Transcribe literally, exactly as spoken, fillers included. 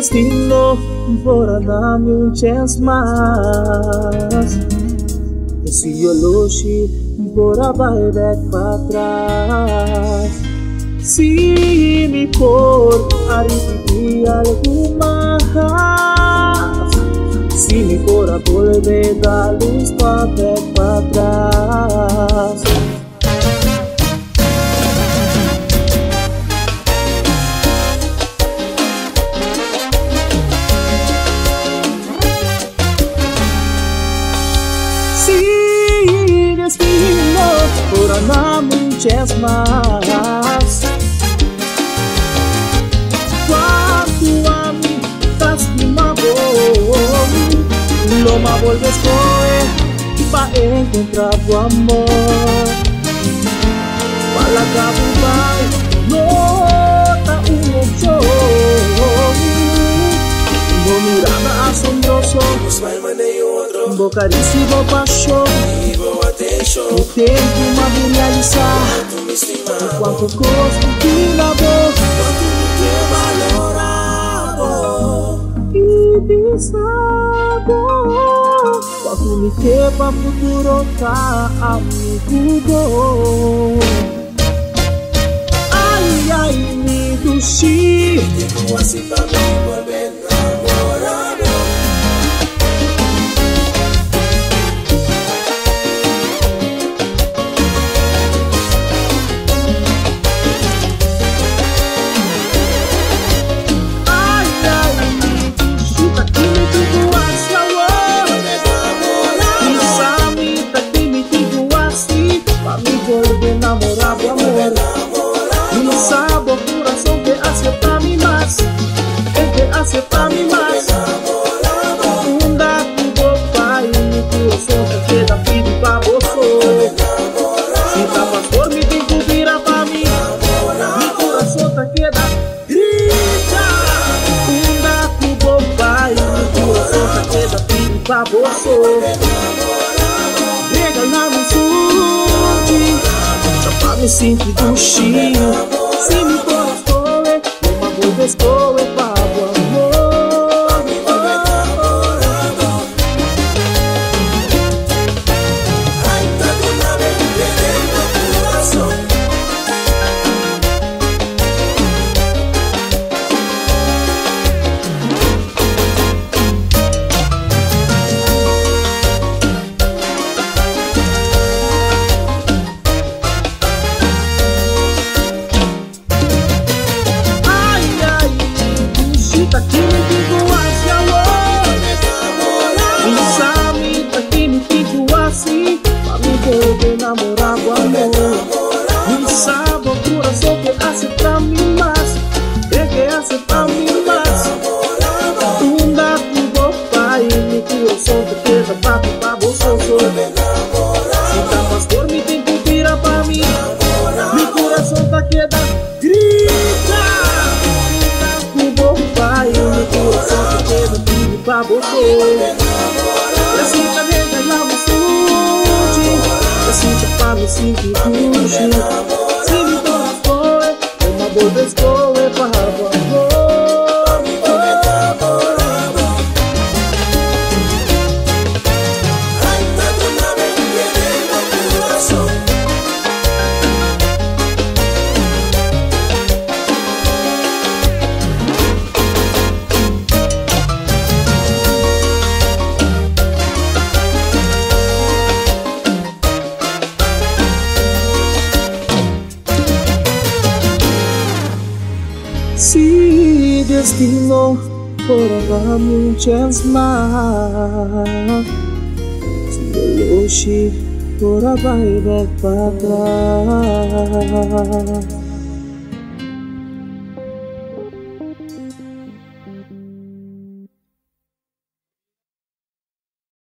destino por darme un chance más. Y si yo lo si por volver para atrás. Si mi por repetir algo más, si mi por volver dar luz para atrás. Si destino por darme un chance más. Cuando a mí estás lo me vuelves coe pa encontrar tu amor. Para la cabubai no ta un ocho. No mirada asombroso, bo caríssimo paixão, o tempo me realizar. Quanto gosto que na boca, quanto me quer valorado e pensado, quanto me quer pra futuro tá amigo. Ai, ai, me duchi, tipo assim pra mim volver namorado. Volver namorado, amor. No sábado, coração que acepta-me mais, é que acepta-me mais. Um dado do pai, no coração que queda filho pra você. Se tá pastor, me tem que virar pra mim. No coração tá queda grita. Um dado do pai, no coração tá queda filho pra você. Pega na minha me sinto duchinho. Se me gostou, é uma boa vez que eu pago amor. Ai, tá dona me entendendo o coração. Namorado, amor. Não sabe o coração que aceita-me mais, é que aceita-me mais. Um dado do pai, no coração que queda papo pra você. Se tá pastor, me tem que virar pra mim. Meu coração tá queda grita. Um dado do pai, no coração que queda filho pra você. E assim carrega lá no sinto pra me sentir puxo. Se me gostou, é uma boa vez que eu pago amor. Ai, tá dona me entendendo o coração. Si destino por darme un chance más, si yo lo por volver para atrás.